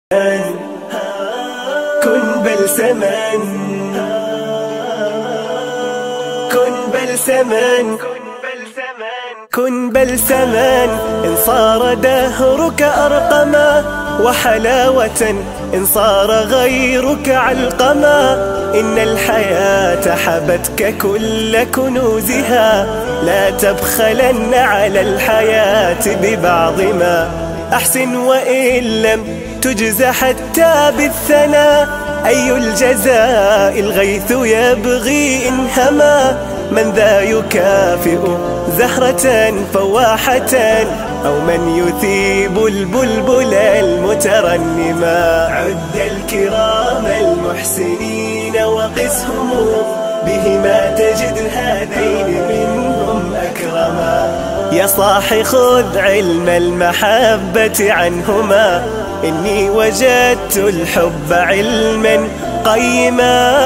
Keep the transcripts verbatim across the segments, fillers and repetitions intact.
كن بلسما كن بلسما كن بلسما إن صار دهرك أرقما، وحلاوة إن صار غيرك علقما. إن الحياة حبتك كل كنوزها، لا تبخلن على الحياة ببعض ما. أحسن وإن لم تجز حتى بالثناء، أي الجزاء الغيث يبغي إن هما. من ذا يكافئ زهرة فواحة، أو من يثيب البلبل المترنما. عد الكرام المحسنين وقسهم، بهما تجد هذين منهم أكرما. يا صاح خذ علم المحبة عنهما، إني وجدت الحب علما قيما.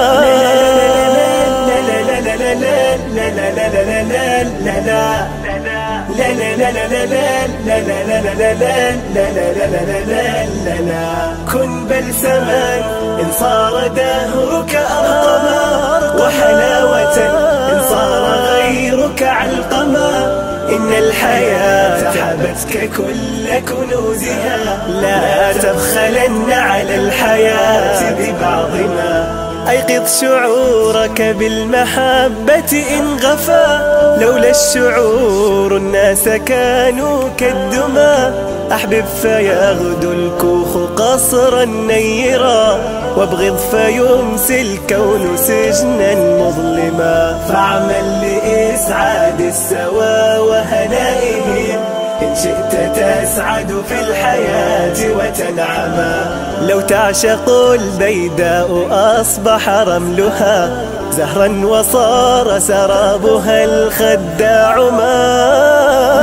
كن بلسما إن صار دهرك أرقما، وحلاوة إن صار غيرك علقما. إن الحياة حبتك كل كنوزها، لا تبخلن على الحياة ببعض ما. أيقظ شعورك بالمحبة إن غفا، لولا الشعور الناس كانوا كالدما. أحبب فيغدو الكوخ قصرا نيرا، وابغض فيمسي الكون سجنا مظلما. فاعمل لإسعاد السوى وهنائهم، إن شئت تسعد في الحياة وتنعما. لو تعشق البيداء أصبح رملها زهرا، وصار سرابها الخداع ما.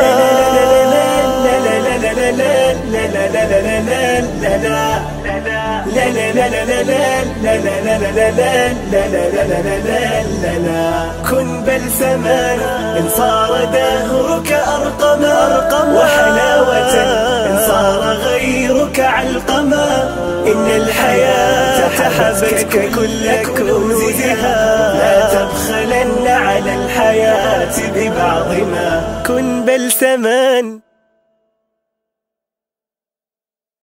كن بلسما إن صار دهرك أرقما، وحلاوة إن صار غيرك علقما. إن الحياة حبتك كل كنوزها، لا تبخلن على الحياة ببعض ما. كن بلسما.